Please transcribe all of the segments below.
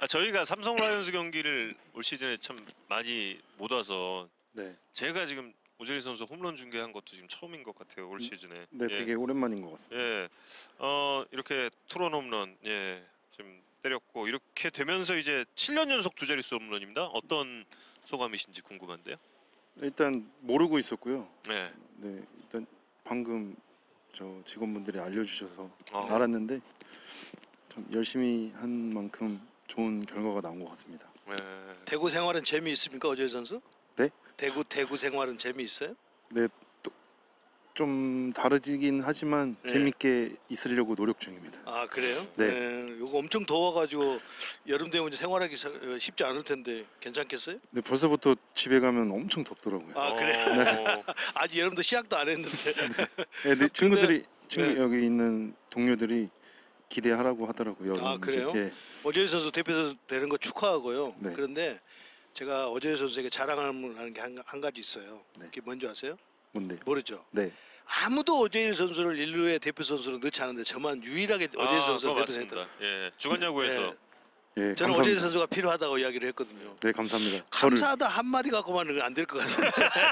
저희가 삼성 라이온즈 경기를 올 시즌에 참 많이 못 와서 네, 제가 지금 오재일 선수 홈런 중계한 것도 지금 처음인 것 같아요 올 시즌에. 네, 예. 되게 오랜만인 것 같습니다. 예. 이렇게 투런 홈런 좀 때렸고 이렇게 되면서 이제 7년 연속 두 자릿수 홈런입니다. 어떤 소감이신지 궁금한데요. 일단 모르고 있었고요. 네. 네, 일단 방금 저 직원분들이 알려주셔서 아. 알았는데 좀 열심히 한 만큼 좋은 결과가 나온 것 같습니다. 네. 대구 생활은 재미있습니까, 오재일 선수? 네? 대구 생활은 재미있어요? 네, 또 좀 다르긴 하지만 네. 재밌게 있으려고 노력 중입니다. 아 그래요? 네. 이거 엄청 더워가지고 여름 되면 이제 생활하기 쉽지 않을 텐데 괜찮겠어요? 네, 벌써부터 집에 가면 엄청 덥더라고요. 아 그래? 아직 여름도 시작도 안 했는데. 네, 네, 친구들이 네. 여기 있는 동료들이 기대하라고 하더라고요. 아 그래요? 예, 오재일 선수 대표 선수 되는 거 축하하고요. 네. 그런데 제가 오재일 선수에게 자랑하는 게 한 가지 있어요. 네. 그게 뭔지 아세요? 뭔데? 모르죠. 네, 아무도 오재일 선수를 인류의 대표 선수로 넣지 않은데 저만 유일하게 오재일 선수를 그거 대표했다. 맞습니다. 예. 주간 야구에서 예, 저는 감사합니다. 오재일 선수가 필요하다고 이야기를 했거든요. 네, 감사합니다. 감사하다 한마디 갖고만 안 될 것 같아요.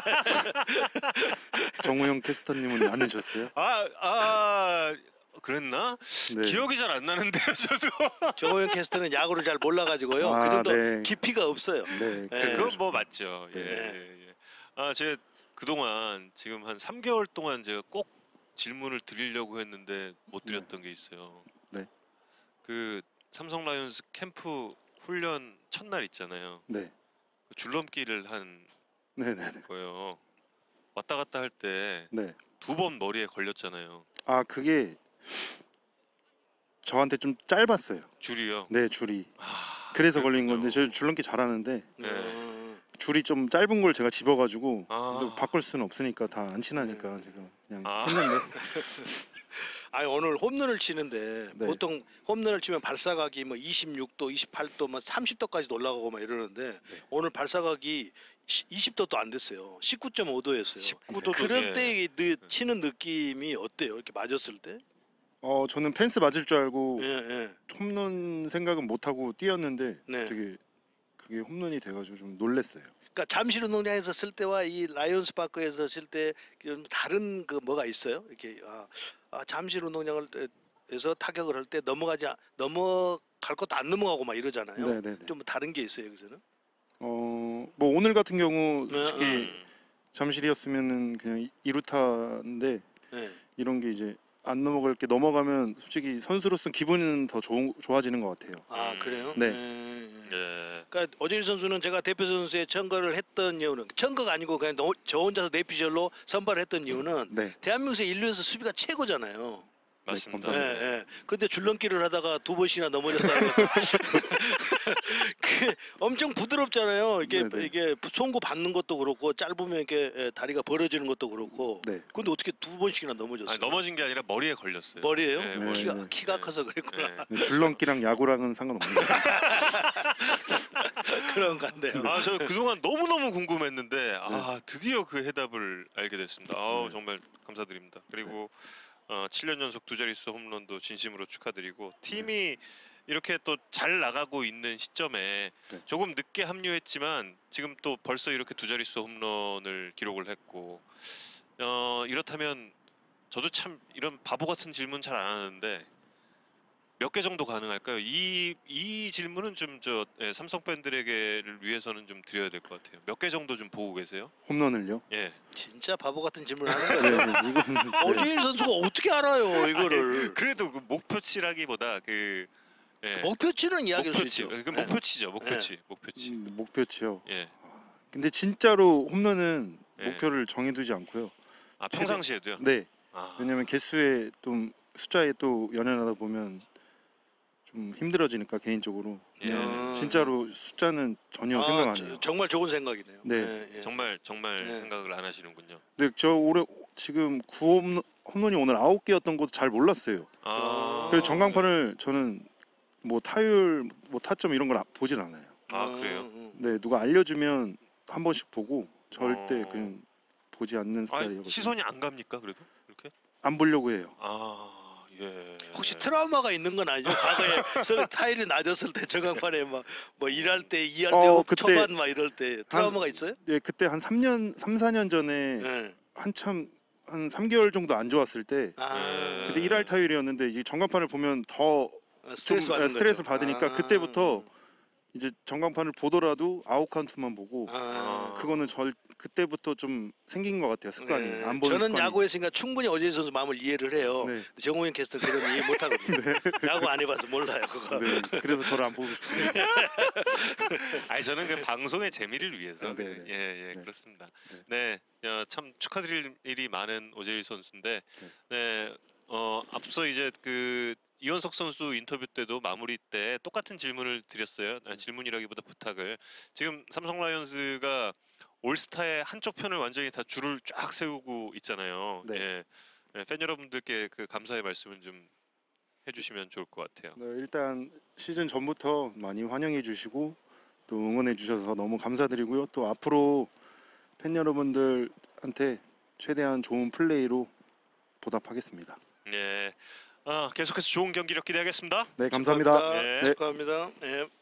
정우영 캐스터님은 안 해주셨어요? 그랬나? 네. 기억이 잘 안 나는데요, 저도. 정호영 캐스터는 야구를 잘 몰라가지고요. 아, 그 정도 네. 깊이가 없어요. 네, 네. 그건 뭐 맞죠. 예, 네. 예. 제가 그동안 지금 한 3개월 동안 제가 꼭 질문을 드리려고 했는데 못 드렸던 게 있어요. 네. 그 삼성 라이온즈 캠프 훈련 첫날 있잖아요. 네, 줄넘기를 한 네, 네, 네. 거예요. 왔다 갔다 할 때 네. 2번 머리에 걸렸잖아요. 아, 그게 저한테 좀 짧았어요. 줄이요. 네, 줄이. 아, 그래서 걸린 그렇군요. 건데 저 줄넘기 잘하는데 네. 줄이 좀 짧은 걸 제가 집어가지고 아. 또 바꿀 수는 없으니까 다 안 친하니까 제가 그냥 아. 했는데 아니 오늘 홈런을 치는데 네. 보통 홈런을 치면 발사각이 뭐 26도, 28도, 뭐 30도까지 올라가고 막 이러는데 오늘 발사각이 20도도 안 됐어요. 19.5도였어요. 19도도 그럴 때 치는 느낌이 어때요? 이렇게 맞았을 때? 저는 펜스 맞을 줄 알고 예, 예. 홈런 생각은 못 하고 뛰었는데 네. 되게 그게 홈런이 돼가지고 좀 놀랬어요. 그러니까 잠실 운동장에서 쓸 때와 이 라이온스 파크에서 쓸 때 좀 다른 그 뭐가 있어요? 이렇게 잠실 운동장에서 타격을 할 때 넘어갈 것도 안 넘어가고 막 이러잖아요. 네, 네, 네. 좀 다른 게 있어요 여기서는? 뭐 오늘 같은 경우 솔직히 음. 잠실이었으면은 그냥 2루타인데 네. 이런 게 이제 안 넘어갈 게 넘어가면 솔직히 선수로서는 기분은 더 좋아지는 것 같아요. 아 그래요? 네. 예. 그러니까 오재일 선수는 제가 대표 선수에 청거를 했던 이유는 청거가 아니고 그냥 저 혼자서 내피셜로 선발을 했던 이유는 네, 대한민국에서 인류에서 수비가 최고잖아요. 맞습니다. 감사합니다. 예. 근데 줄넘기를 하다가 2번씩이나 넘어졌다고 해서 그 엄청 부드럽잖아요. 네네. 이게 송구 받는 것도 그렇고 짧으면 이렇게 다리가 벌어지는 것도 그렇고. 네. 근데 어떻게 2번씩이나 넘어졌어요? 아니, 넘어진 게 아니라 머리에 걸렸어요. 머리예요? 네, 네, 머리. 네. 키가 커서 그랬구나. 네. 줄넘기랑 야구랑은 상관없는 것 같아요. 그런 건데요. 저 그동안 너무너무 궁금했는데 드디어 그 해답을 알게 됐습니다. 네. 정말 감사드립니다. 그리고 7년 연속 두 자릿수 홈런도 진심으로 축하드리고 팀이 이렇게 또 잘 나가고 있는 시점에 네. 조금 늦게 합류했지만 지금 또 벌써 이렇게 두 자릿수 홈런을 기록을 했고 이렇다면 저도 참 이런 바보 같은 질문 잘 안 하는데 몇 개 정도 가능할까요? 이 질문은 좀 삼성 팬들에게를 위해서는 좀 드려야 될 것 같아요. 몇 개 정도 좀 보고 계세요? 홈런을요? 예. 진짜 바보 같은 질문을 하는 네, 거예요. 네, 이거는 네. 오재일 선수가 어떻게 알아요 이거를? 그래도 그 목표치라기보다 목표치는 이야기할 수 목표치. 있죠. 그 목표치죠. 목표치. 목표치. 목표치요. 예. 근데 진짜로 홈런은 네. 목표를 정해두지 않고요. 평상시에도요. 네, 아. 왜냐면 개수에 좀 숫자에 또 연연하다 보면 좀 힘들어지니까 개인적으로 예. 진짜로 숫자는 전혀 생각 안 해요. 정말 좋은 생각이네요. 네. 예. 정말 네. 생각을 안 하시는군요. 근데 저 올해 지금 9홈런이 오늘 9개였던 것도 잘 몰랐어요. 그래서 전광판을 저는 뭐 타율, 뭐 타점 이런 걸 보질 않아요. 그래요? 네, 누가 알려주면 한 번씩 보고 절대 어. 그냥 보지 않는 스타일이거든요. 시선이 안 갑니까? 그래도 이렇게? 안 보려고 해요. 예. 혹시 트라우마가 있는 건 아니죠? 과거에 타율이 낮았을 때 전광판에 뭐 일할 때, 이할 때, 그때 초반 막 이럴 때 트라우마가 있어요? 예, 그때 한 3년, 3, 4년 전에 네. 한참 한 3개월 정도 안 좋았을 때 아, 그때 1할 타율이었는데 이 전광판을 보면 더 스트레스 좀, 받는 스트레스 거죠. 받으니까 그때부터 이제 전광판을 보더라도 아웃 카운트만 보고 그거는 그때부터 좀 생긴 것 같아요. 습관이. 네. 안 보는 저는 습관이. 야구했으니까 충분히 오재일 선수 마음을 이해를 해요. 네. 정우영 캐스터 그런 이해 못 하거든요. 야구 안 해봐서 몰라요 그거. 네. 그래서 저를 안 보고 싶어요. 아니 저는 그 방송의 재미를 위해서 네, 네. 예 네. 그렇습니다. 네, 참 축하드릴 일이 많은 오재일 선수인데 네, 앞서 이제 그 이원석 선수 인터뷰 때도 마무리 때 똑같은 질문을 드렸어요. 질문이라기보다 부탁을. 지금 삼성 라이온즈가 올스타의 한쪽 편을 완전히 다 줄을 쫙 세우고 있잖아요. 네. 예, 팬 여러분들께 그 감사의 말씀을 좀 해주시면 좋을 것 같아요. 네, 일단 시즌 전부터 많이 환영해 주시고 또 응원해 주셔서 너무 감사드리고요. 또 앞으로 팬 여러분들한테 최대한 좋은 플레이로 보답하겠습니다. 예, 계속해서 좋은 경기력 기대하겠습니다. 네, 감사합니다. 축하합니다. 네. 축하합니다. 네.